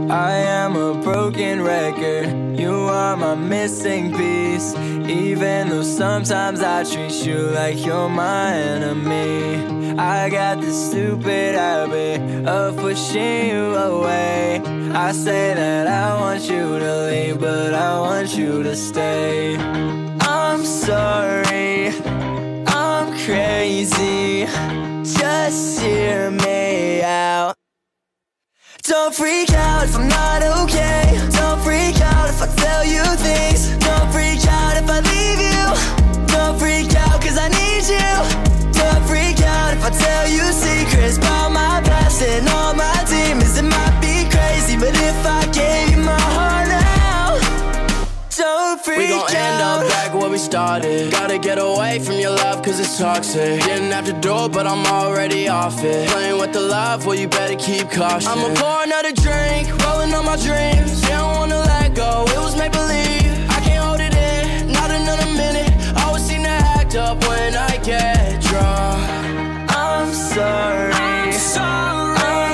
I am a broken record, you are my missing piece. Even though sometimes I treat you like you're my enemy, I got this stupid habit of pushing you away. I say that I want you to leave, but I want you to stay. I'm sorry, I'm crazy, just hear me out. Don't freak out if I'm not okay. Don't freak out if I tell you things. Don't freak out if I leave you. Don't freak out cause I need you. Don't freak out if I tell you secrets about my past and all my demons. It might be crazy, but if I gave you my heart now, don't freak out. We gon' end up back where we started. Gotta get away from your love cause it's toxic. Didn't have to do it but I'm already off it. Playing with the love, well you better keep caution. I'ma pour another drink, rolling on my dreams. Yeah, I don't wanna let go, it was make-believe. I can't hold it in, not another minute. Always seem to act up when I get drunk. I'm sorry, I'm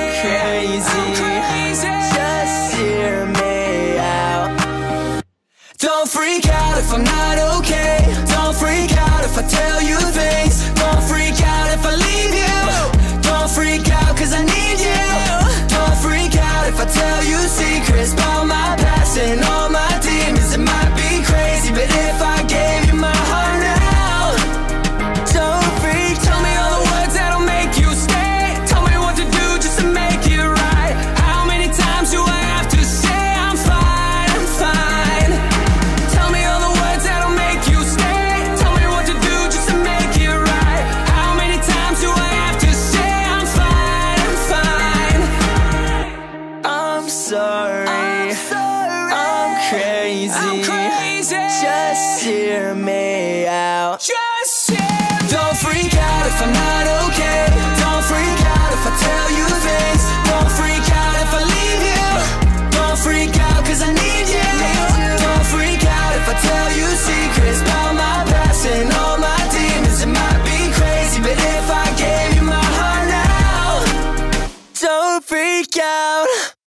crazy, just hear me out. Don't freak out if I'm not okay. Don't freak out if I tell you things. Don't freak out if I leave you. Don't freak out cause I need you. Don't freak out if I tell you secrets about my past and all my demons. It might be crazy, but if I gave you my heart now, don't freak. Tell me all the words that'll make you stay. Tell me what to do just to make it right. How many times do I have to say I'm fine, I'm fine? Tell me all the words that'll make you stay. Tell me what to do just to make it right. How many times do I have to say I'm fine, I'm fine? I'm sorry, I'm crazy, just hear me out. Just say Don't freak out if I'm not okay.